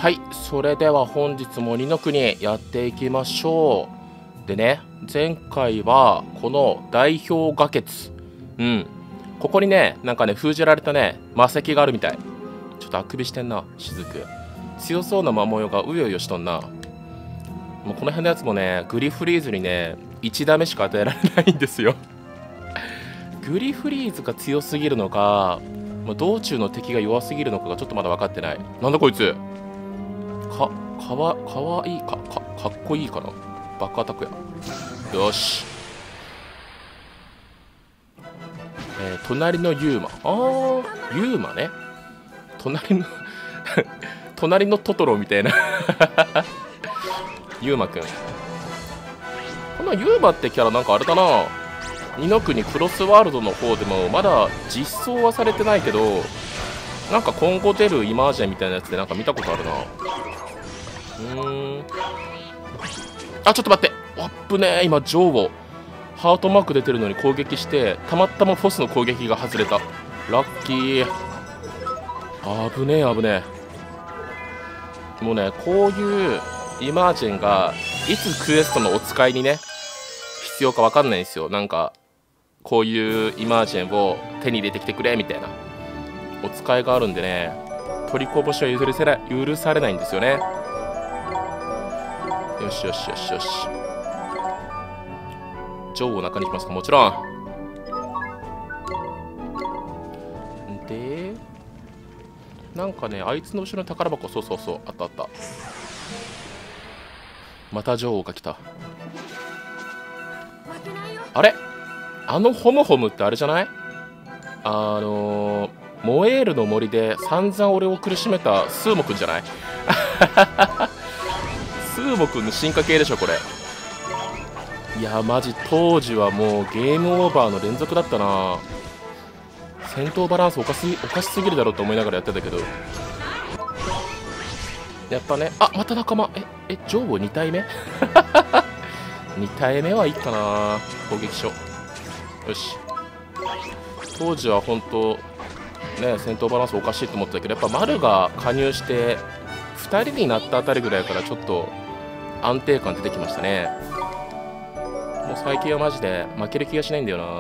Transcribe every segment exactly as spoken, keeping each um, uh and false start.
はい、それでは本日も鬼の国やっていきましょう。でね、前回はこの代表画決、うん、ここにね、なんかね、封じられたね、魔石があるみたい。ちょっとあくびしてんな、雫。強そうな魔模様がうようよしとんな。もうこの辺のやつもね、グリフリーズにね、いちダメしか与えられないんですよ。グリフリーズが強すぎるのか、道中の敵が弱すぎるのかがちょっとまだ分かってない。なんだこいつ。か、かわ、かわいいか、か、かっこいいかな。バックアタックや。よし。えー、隣のユーマ。あー、ユーマね。隣の、隣のトトロみたいな。ユーマくん。このユーマってキャラなんかあれだな。二の国クロスワールドの方でもまだ実装はされてないけど、なんか今後出るイマージェンみたいなやつでなんか見たことあるな。うーん。あ、ちょっと待って。あっぶねえ。今、ジョーをハートマーク出てるのに攻撃して、たまたまフォスの攻撃が外れた。ラッキー。あぶねえ、あぶねえ。もうね、こういうイマージェンがいつクエストのお使いにね、必要か分かんないんですよ。なんか、こういうイマージェンを手に入れてきてくれみたいなお使いがあるんでね、取りこぼしは許せない、許されないんですよね。よしよしよしよし。ジョーを中に行きますか、もちろん。で、なんかね、あいつの後ろの宝箱、そうそうそう、あったあった。またジョーが来た。あれ、あのホムホムってあれじゃない？あのー、モエールの森で散々俺を苦しめたスーモくんじゃない？スーモくんの進化系でしょこれ。いやマジ当時はもうゲームオーバーの連続だったな。戦闘バランスおかしおかしすぎるだろうと思いながらやってたけど、やっぱね。あ、また仲間。ええジョーに体目に体目はいいかな。攻撃書。よし。当時は本当ね、戦闘バランスおかしいと思ってたけど、やっぱ丸が加入してふたりになったあたりぐらいからちょっと安定感出てきましたね。もう最近はマジで負ける気がしないんだよな。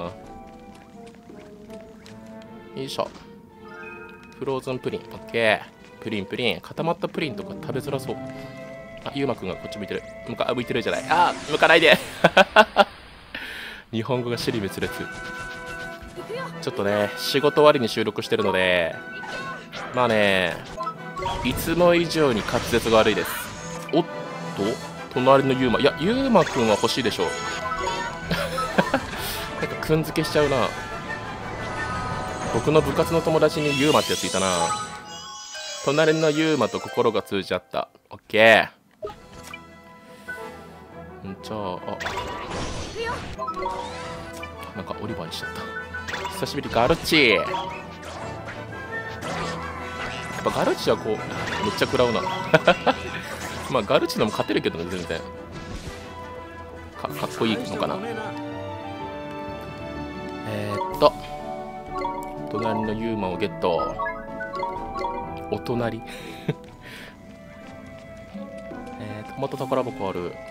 よいしょ。フローズンプリン。オッケー。プリンプリン。固まったプリンとか食べづらそう。あ、ゆうまくんがこっち向いてる。向か、向いてるじゃない。あー、向かないで。日本語が尻滅裂。ちょっとね、仕事終わりに収録してるので、まあね、いつも以上に滑舌が悪いです。おっと、隣のユーマ。いや、ユーマくんは欲しいでしょう。なんかくんづけしちゃうな。僕の部活の友達にユーマってやついたな。隣のユーマと心が通じ合った。オッケー。んじゃあ、あ、なんかオリバーにしちゃった。久しぶり。ガルッチ。やっぱガルッチはこうめっちゃ食らうな。まあガルッチでも勝てるけどね、全然 か, かっこいいのかな。えー、っと隣のユーマをゲット。お隣。えーとまた宝箱ある。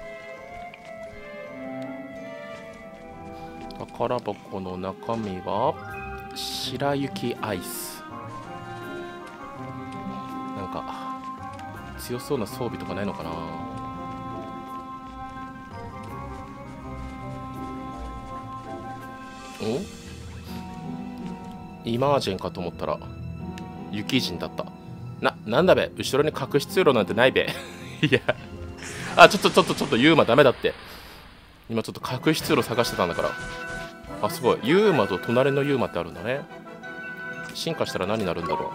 宝箱の中身は白雪アイス。なんか強そうな装備とかないのかな。お、イマージェンかと思ったら雪人だった。な、なんだべ、後ろに隠し通路なんてないべ。いや、あ、ちょっとちょっとちょっとユーマダメだって。今ちょっと隠し通路探してたんだから。あ、すごい。ユーマと隣のユーマってあるんだね。進化したら何になるんだろう。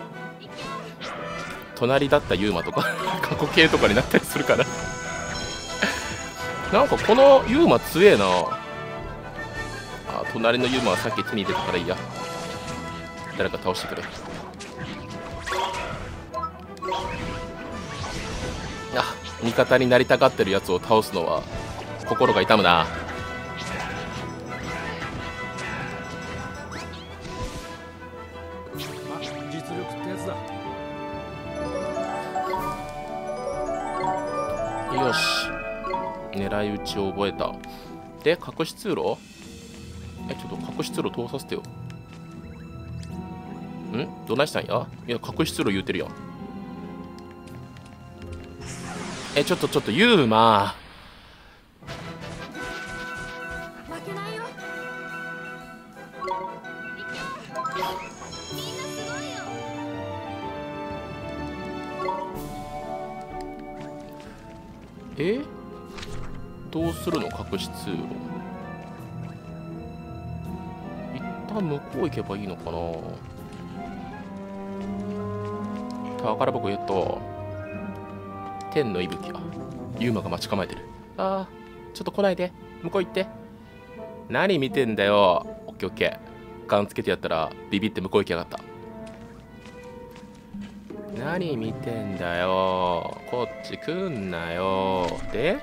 隣だったユーマとか過去形とかになったりするかな。なんかこのユーマ強えな。あ、隣のユーマはさっき手に入れたからいいや。誰か倒してくれ。あ、味方になりたがってるやつを倒すのは心が痛むな。実力ってやつだ。 よし、狙い撃ちを覚えた。で、隠し通路、え、ちょっと隠し通路通させてよ。んどないしたんや。いや、隠し通路言うてるやん。え、ちょっとちょっとユーマ負けないよ。みんなすごいよ。 え、どうするの隠し通路。一旦向こう行けばいいのかな。宝箱ゲット。天の息吹はユーマが待ち構えてる。あー、ちょっと来ないで、向こう行って。何見てんだよ。オッケーオッケー、ガンつけてやったらビビって向こう行きやがった。何見てんだよ、こっち来んなよ。で、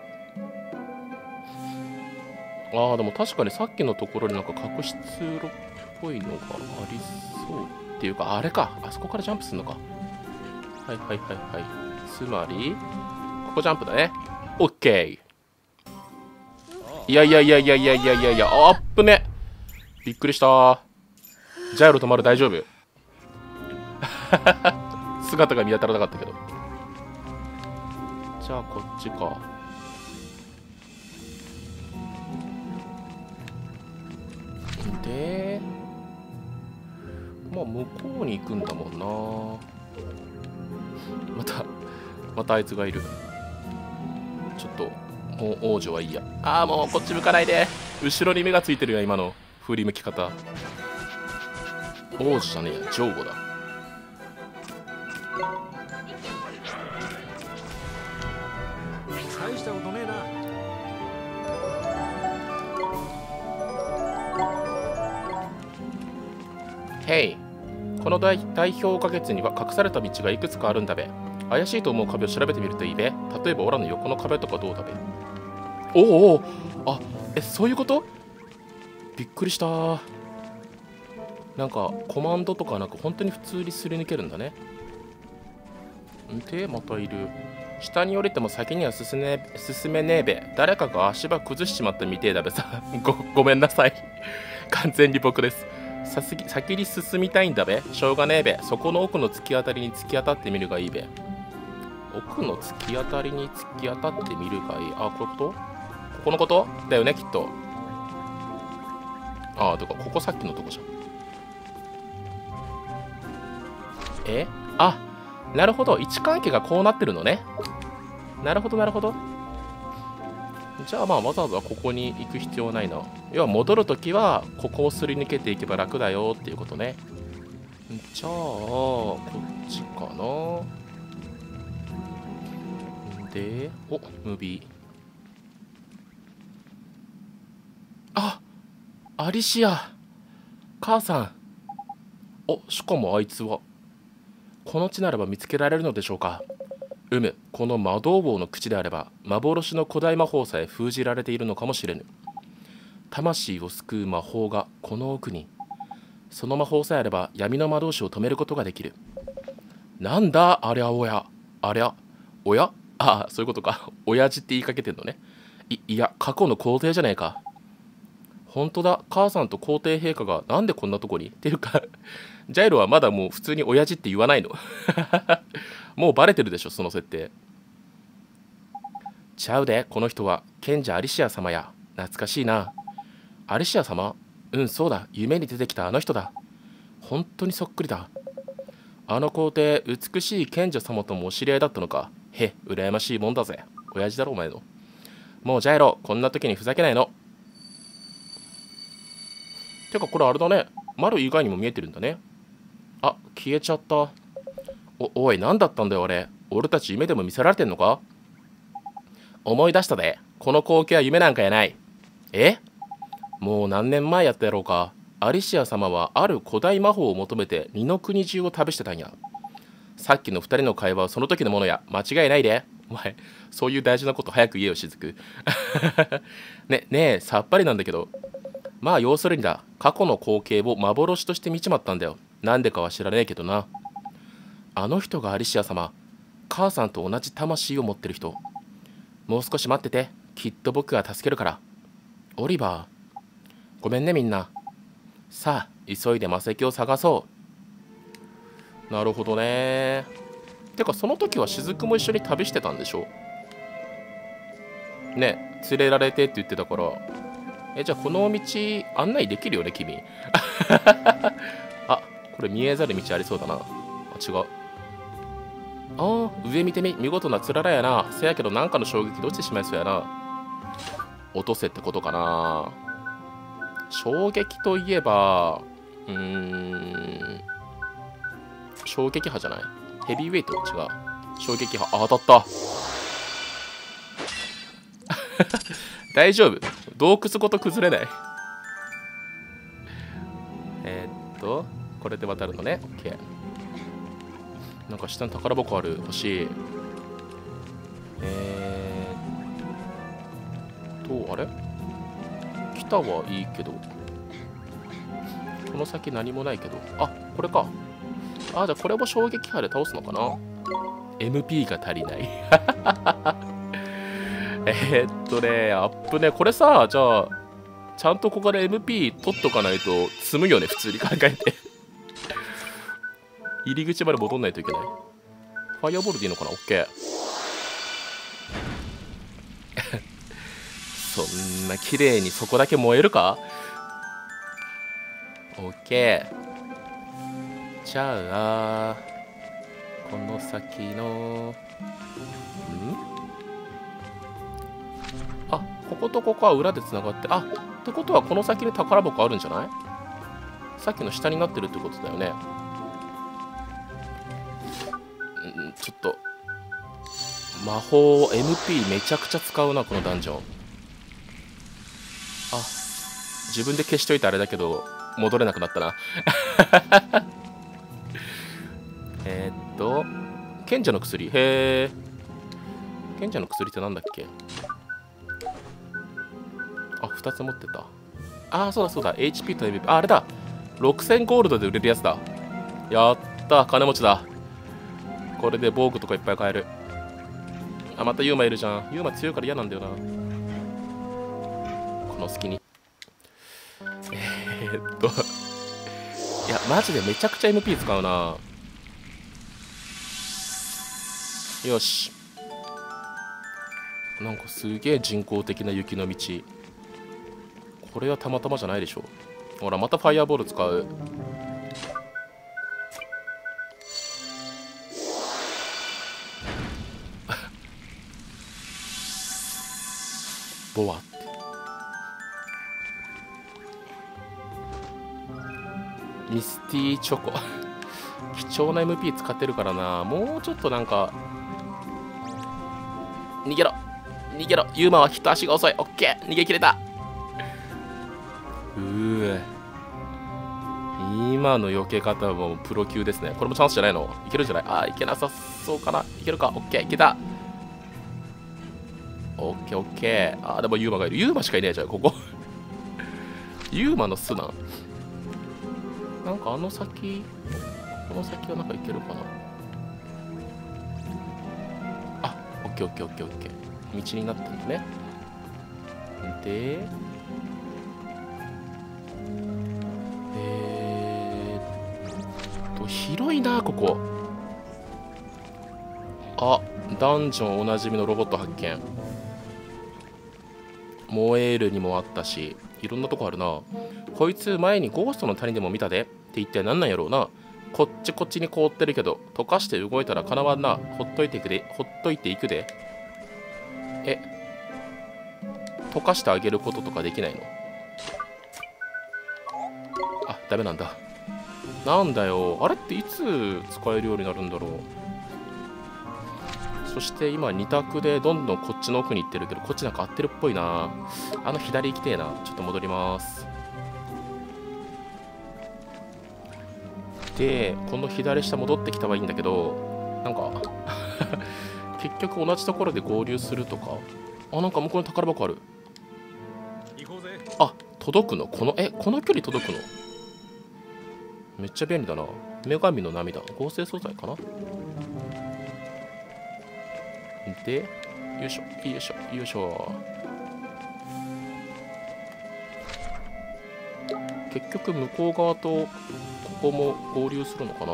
あーでも確かにさっきのところになんか隠し通路っぽいのがありそうっていうか、あれか、あそこからジャンプするのか。はいはいはいはい、つまりここジャンプだね。オッケー。いやいやいやいやいやいやいやいや、あっぶね、びっくりした。ジャイロ止まる、大丈夫姿が見当たらなかったけど。じゃあこっちか。で、まあ向こうに行くんだもんな。またまたあいつがいる。ちょっともう王女はいいや。ああ、もうこっち向かないで。後ろに目がついてるや、今の振り向き方。王女じゃねえや、ジョーゴだ。 大したことねえな。 ヘイ、この代代表花月には隠された道がいくつかあるんだべ。怪しいと思う壁を調べてみるといいべ。例えばオラの横の壁とかどうだべ。おおお、あ、え、そういうこと。びっくりした。なんかコマンドとかなんか本当に普通にすり抜けるんだね。んで、またいる。下に降りても先には進め進めねえべ。誰かが足場崩しちまったみてえだべさ。ごごめんなさい。完全に僕です。さすぎ先に進みたいんだべ。しょうがねえべ。そこの奥の突き当たりに突き当たってみるがいいべ。奥の突き当たりに突き当たってみるがいい。あ、こういうこと？ここのことだよね、きっと。ああ、とか、ここさっきのとこじゃん。え？あ、なるほど。位置関係がこうなってるのね。なるほど、なるほど。じゃあまあわざわざここに行く必要はないな。要は戻るときはここをすり抜けていけば楽だよっていうことね。じゃあこっちかな。で、お、ムービー。あ、アリシア母さん。お、しかもあいつはこの地ならば見つけられるのでしょうか。うむ、この魔導王の口であれば幻の古代魔法さえ封じられているのかもしれぬ。魂を救う魔法がこの奥に。その魔法さえあれば闇の魔導士を止めることができる。なんだありゃおや、ありゃおや、ああ、そういうことか。親父って言いかけてんのね。いいや、過去の皇帝じゃねえか。本当だ、母さんと皇帝陛下がなんでこんなとこにっていうかジャイロはまだもう普通に親父って言わないのもうバレてるでしょ、その設定。ちゃうで、この人は賢者アリシア様や。懐かしいな。アリシア様？うん、そうだ、夢に出てきたあの人だ。本当にそっくりだ。あの皇帝、美しい賢者様ともお知り合いだったのか。へ、羨ましいもんだぜ。親父だろお前の。もうジャイロ、こんな時にふざけないの。てかこれあれだね、丸以外にも見えてるんだね。あ、消えちゃった。お、おい、何だったんだよあれ。俺たち夢でも見せられてんのか。思い出したで、この光景は夢なんかやない。え？もう何年前やったやろうか。アリシア様はある古代魔法を求めて二の国中を旅してたんや。さっきの二人の会話はその時のものや。間違いないで。お前、そういう大事なこと早く言えよ、しずく。ね、ねえ、さっぱりなんだけど。まあ要するにだ、過去の光景を幻として見ちまったんだよ。なんでかは知らねえけどな。あの人がアリシア様、母さんと同じ魂を持ってる人。 もう少し待ってて、きっと僕が助けるから。オリバー、ごめんねみんな。さあ急いで魔石を探そう。なるほどね。てかその時は雫も一緒に旅してたんでしょね。連れられてって言ってたから。え、じゃあこの道案内できるよね君。あ、これ見えざる道ありそうだな。あ、違う。ああ、上見てみ、見事なつららやな。せやけどなんかの衝撃で落ちてしまいそうやな。落とせってことかな。衝撃といえば、うーん、衝撃波じゃない？ヘビーウェイト違う。衝撃波、あ、当たった。大丈夫？洞窟ごと崩れない？えー、っと、これで渡るのね。OK。なんか下に宝箱ある。欲しい。えーっと、あれ？北はいいけど。この先何もないけど。あ、これか。あ、じゃあこれも衝撃波で倒すのかな？ エムピー が足りない。えーっとね、アップね。これさ、じゃあ、ちゃんとここで エムピー 取っとかないと積むよね、普通に考えて。入り口まで戻んないといけない。ファイアボールでいいのかな？ OK。そんな綺麗にそこだけ燃えるか？ OK。じゃあ、この先の、ん？あ、こことここは裏でつながって、あ、ってことはこの先に宝箱あるんじゃない？さっきの下になってるってことだよね。ん、ちょっと、魔法 エムピー めちゃくちゃ使うな、このダンジョン。あ、自分で消しといてあれだけど、戻れなくなったな。えーっと、賢者の薬。へえ。賢者の薬ってなんだっけ？あ、ふたつ持ってた。あ、そうだそうだ。エイチピー と エムピー。あ、あれだ。ろくせんゴールドで売れるやつだ。やった。金持ちだ。これで防具とかいっぱい買える。あ、またユーマいるじゃん。ユーマ強いから嫌なんだよな。この隙に。えー、っと。いや、マジでめちゃくちゃ エムピー 使うな。よし。なんかすげえ人工的な雪の道。これはたまたまじゃないでしょ。ほら、またファイアボール使う。ボワって。ミスティーチョコ。貴重な エムピー 使ってるからな。もうちょっとなんか。逃げろ逃げろ。ユーマは一足が遅い。オッケー、逃げ切れた。うー、今の避け方はもうプロ級ですね。これもチャンスじゃないの？いけるんじゃない？あー、いけなさそうかな。いけるか。オッケー、いけた。オッケーオッケー。あー、でもユーマがいる。ユーマしかいねえじゃん、ここ。ユーマの巣なん。なんかあの先、この先はなんかいけるかな。あ、オッケーオッケーオッケーオッケー。道になってるんだね。で、えーっと、広いな、ここ。あ、ダンジョンおなじみのロボット発見。モエールにもあったし、いろんなとこあるな。こいつ前にゴーストの谷でも見たでって一体何なんやろうな。こっちこっちに凍ってるけど溶かして動いたらかなわんな。ほっといていくで、ほっといていくで。え、溶かしてあげることとかできないの？あ、ダメなんだ。なんだよ、あれっていつ使えるようになるんだろう。そして今に択でどんどんこっちの奥に行ってるけど、こっちなんか合ってるっぽいな。あの左行きてえな。ちょっと戻ります。で、この左下戻ってきたはいいんだけど、なんか結局同じところで合流するとか。あ、なんか向こうに宝箱ある。あ、届くの？この、え、この距離届くの？めっちゃ便利だな。女神の涙。合成素材かな。で、 よいしょよいしょよいしょ。結局向こう側とここも合流するのかな。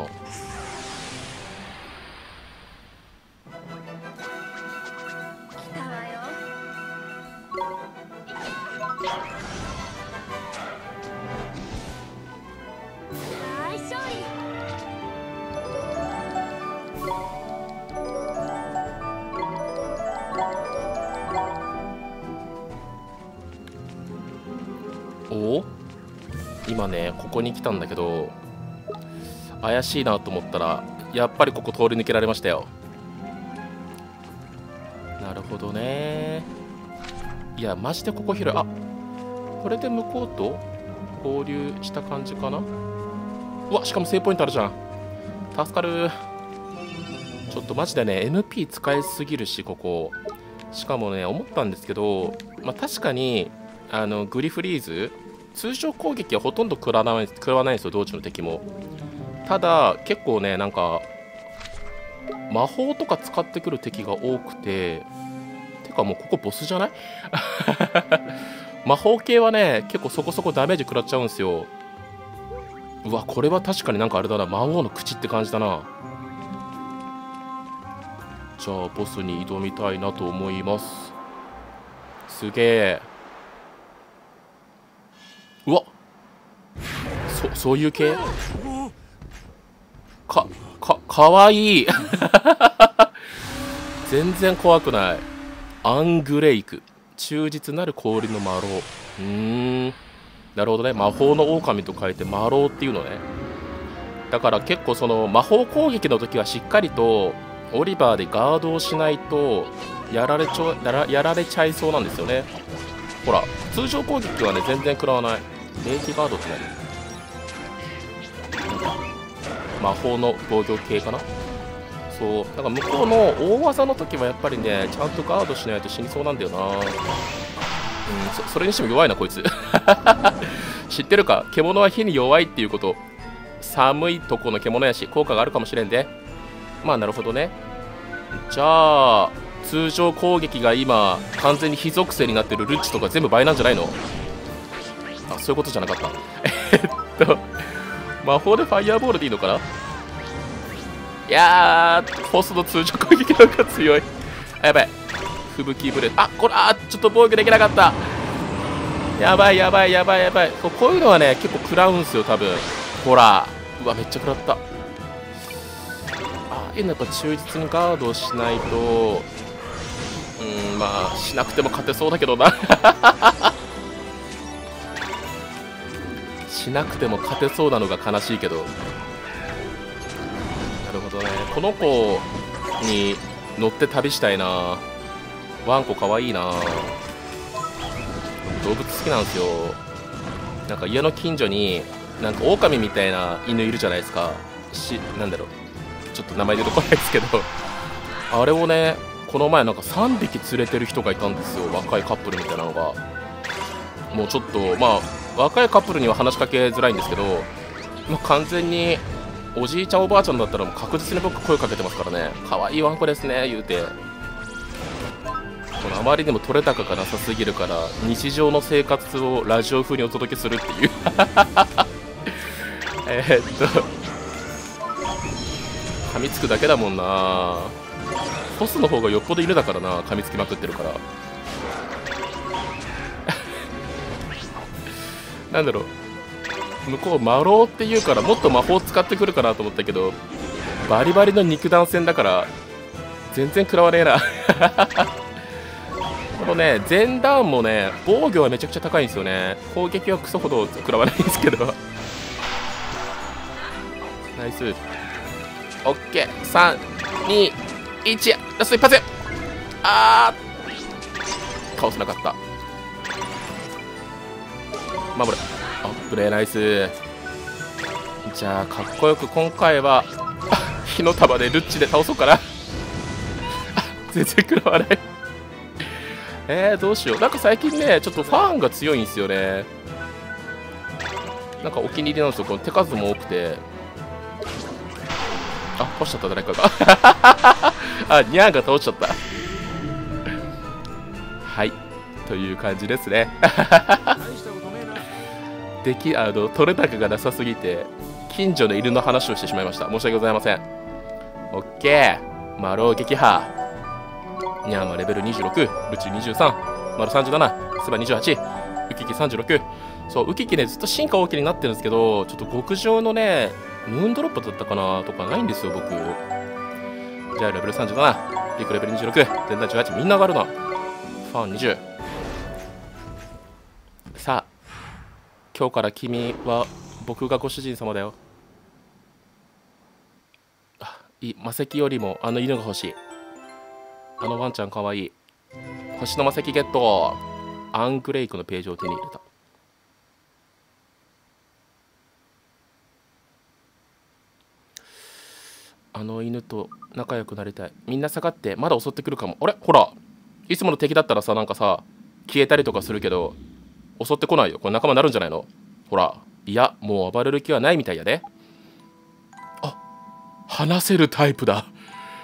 おお、今ねここに来たんだけど怪しいなと思ったらやっぱりここ通り抜けられましたよ。なるほどね。いやマジでここ広い。あ、これで向こうと合流した感じかな。うわ、しかもセーブポイントあるじゃん。助かる。ちょっとマジでね エヌピー 使いすぎるし、ここしかもね思ったんですけど、まあ、確かにあのグリフリーズ通常攻撃はほとんど食らわない、食らわないんですよ、同時の敵も。ただ結構ねなんか魔法とか使ってくる敵が多くて、てかもうここボスじゃない魔法系はね結構そこそこダメージ食らっちゃうんですよ。うわ、これは確かになんかあれだな、魔王の口って感じだな。じゃあボスに挑みたいなと思います。すげえ。うわ、そそういう系かかかわいい全然怖くない。アングレイク、忠実なる氷の魔狼。うーん、なるほどね。魔法の狼と書いて魔狼っていうのね。だから結構その魔法攻撃の時はしっかりとオリバーでガードをしないとやられちゃやらやられちゃいそうなんですよね。ほら通常攻撃はね全然食らわない。霊気ガードって何？魔法の防御系かな。そうだから向こうの大技の時はやっぱりねちゃんとガードしないと死にそうなんだよな。うん、そ, それにしても弱いなこいつ知ってるか、獣は火に弱いっていうこと。寒いとこの獣やし効果があるかもしれんで。まあなるほどね。じゃあ通常攻撃が今完全に火属性になってるルッチとか全部倍なんじゃないの？あ、そういうことじゃなかったえっと魔法でファイヤーボールでいいのかな。いやーフォスの通常攻撃の方が強い。あ、やばい、吹雪ブレード。あ、これ、あ、ちょっと防御できなかった。やばいやばいやばいやばい。こういうのはね結構食らうんすよ多分。ほら、うわめっちゃ食らった。ああいうのやっぱ忠実にガードしないと、うん、まあしなくても勝てそうだけどなしなくても勝てそうなのが悲しいけど。なるほどね。この子に乗って旅したいな。ワンコかわいいな。動物好きなんですよ。なんか家の近所になんか狼みたいな犬いるじゃないですか。し、なんだろう、ちょっと名前出てこないですけどあれをねこの前なんかさんびき連れてる人がいたんですよ、若いカップルみたいなのが。もうちょっとまあ若いカップルには話しかけづらいんですけど、まあ、完全におじいちゃんおばあちゃんだったらもう確実に僕声かけてますからね。可愛いワンコですね言うて。このあまりにも取れ高がなさすぎるから日常の生活をラジオ風にお届けするっていうえっと噛みつくだけだもんな。ボスの方がよっぽど犬だからな、噛みつきまくってるからなんだろう、向こう魔狼っていうからもっと魔法使ってくるかなと思ったけど、バリバリの肉弾戦だから全然食らわねえなこのね前段もね防御はめちゃくちゃ高いんですよね。攻撃はクソほど食らわないんですけどナイス。オッケー、さんにいち、ラスト一発。あー倒せなかった。守る。あ、プレーナイス。じゃあかっこよく今回は火の束でルッチで倒そうかな全然食らわないえー、どうしよう。なんか最近ねちょっとファンが強いんですよね。なんかお気に入りなんですよ。この手数も多くて。あ、倒しちゃった誰かがあ、ニャーが倒しちゃったという感じですね。できあの取れ高がなさすぎて近所の犬の話をしてしまいました。申し訳ございません。オッケー。マロ撃破。ニャーマレベルにじゅうろく、ルチにじゅうさん、マルさんじゅうなな、スバにじゅうはち、ウキキさんじゅうろく。そう、ウキキね、ずっと進化大きになってるんですけど、ちょっと極上のね、ムーンドロップだったかなとかないんですよ、僕。じゃあ、レベルさんじゅうなな、ピークレベルにじゅうろく、全体じゅうはち、みんな上がるな。ファンにじゅう。さあ、今日から君は僕がご主人様だよ。あ、いい。魔石よりもあの犬が欲しい。あのワンちゃんかわいい。星の魔石ゲット。アングレイクのページを手に入れた。あの犬と仲良くなりたい。みんな下がって。まだ襲ってくるかも。あれほら、いつもの敵だったらさ、なんかさ消えたりとかするけど襲ってこないよ。これ仲間になるんじゃないの。ほら。いや、もう暴れる気はないみたいやで。あ、話せるタイプだ。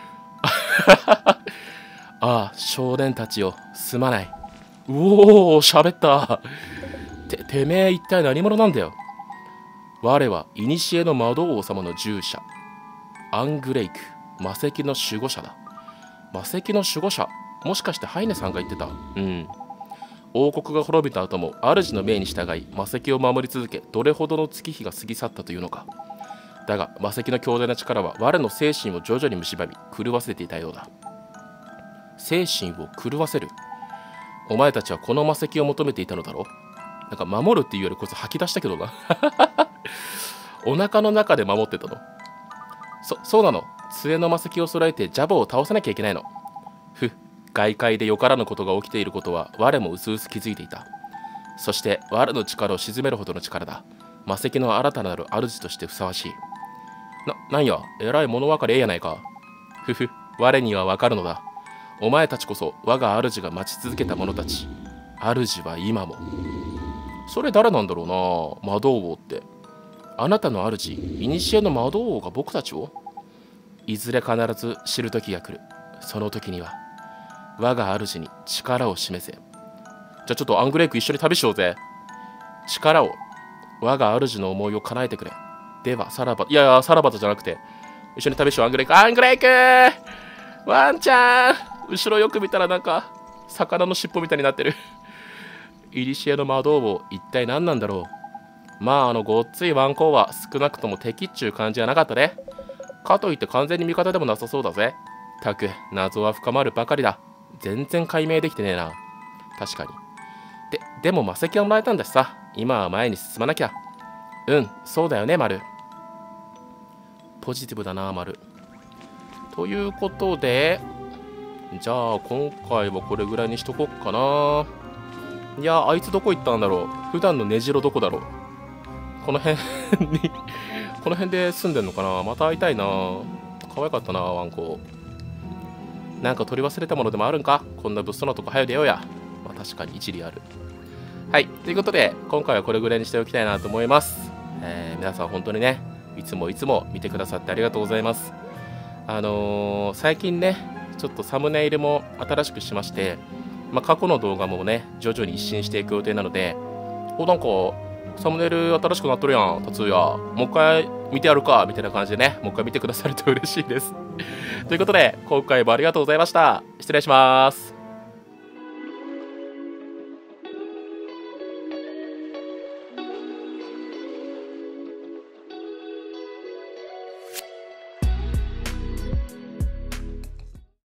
ああ、少年たちよ、すまない。うおお、喋った。て、てめえ一体何者なんだよ。我は古の魔導王様の従者、アングレイク、魔石の守護者だ。魔石の守護者、もしかしてハイネさんが言ってた。うん。王国が滅びた後も主の命に従い魔石を守り続け、どれほどの月日が過ぎ去ったというのか。だが魔石の強大な力は我の精神を徐々に蝕み狂わせていたようだ。精神を狂わせる。お前たちはこの魔石を求めていたのだろう。なんか守るっていうよりこそ吐き出したけどな。お腹の中で守ってたの。そそうなの。杖の魔石を揃えてジャボを倒さなきゃいけないの。ふ外界でよからぬことが起きていることは我も薄々気づいていた。そして我の力を鎮めるほどの力だ。魔石の新たなる主としてふさわしい。な、なんや、えらい物分かりええやないか。ふふ、我にはわかるのだ。お前たちこそ我が主が待ち続けた者たち。主は今も。それ誰なんだろうな、魔導王って。あなたの主、古の魔導王が僕たちを。いずれ必ず知る時が来る。その時には我が主に力を示せ。じゃあちょっとアングレイク一緒に旅しようぜ。力を、我が主の思いを叶えてくれ。ではさらば、いやいやさらばとじゃなくて一緒に旅しよう。アングレイク、アングレイクワンちゃん、後ろよく見たらなんか魚の尻尾みたいになってる。イリシエの魔導王、一体何なんだろう。まああのごっついワンコウは少なくとも敵っちゅう感じはなかったね。かといって完全に味方でもなさそうだぜ。たく謎は深まるばかりだ。全然解明できてねえな。確かに。ででも魔石はもらえたんだしさ、今は前に進まなきゃ。うん、そうだよね、マル。ポジティブだな、マル。ということで、じゃあ今回はこれぐらいにしとこっかな。いや、あいつどこ行ったんだろう。普段の根城どこだろう。この辺にこの辺で住んでんのかな。また会いたいな。可愛かったな、ワンコ。なんか取り忘れたものでもあるんか。こんな物騒なとこ早出ようや。まあ確かに一理ある。はい、ということで今回はこれぐらいにしておきたいなと思います。えー、皆さん本当にね、いつもいつも見てくださってありがとうございます。あのー、最近ね、ちょっとサムネイルも新しくしまして、まあ、過去の動画もね、徐々に一新していく予定なので、お、なんか、サムネイル新しくなっとるやん、達也。もう一回見てやるか、みたいな感じでね、もう一回見てくださると嬉しいです。ということで、今回もありがとうございました。失礼します。